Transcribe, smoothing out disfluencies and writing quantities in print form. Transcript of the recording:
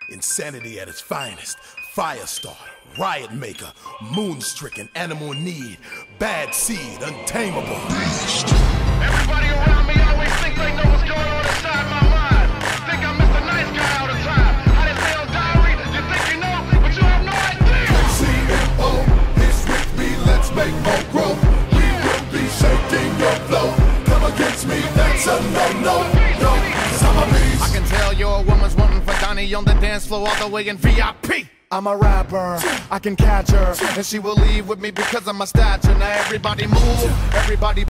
Insanity at its finest. Firestarter, riot maker, moon-stricken, animal in need, bad seed, untamable. Everybody around me always think they know what's going on inside my mind. Think I'm Mr. Nice Guy all the time. How they say on Diary, you think you know, but you have no idea. CMO is with me, let's make more growth. We will be shaking your flow. Come against me, that's a no-no. No, 'cause I'm a beast. I can tell you're a woman's wanting for Donnie on the dance floor all the way in VIP. I'm a rapper, I can catch her, and she will leave with me because of my stature. Now everybody move, everybody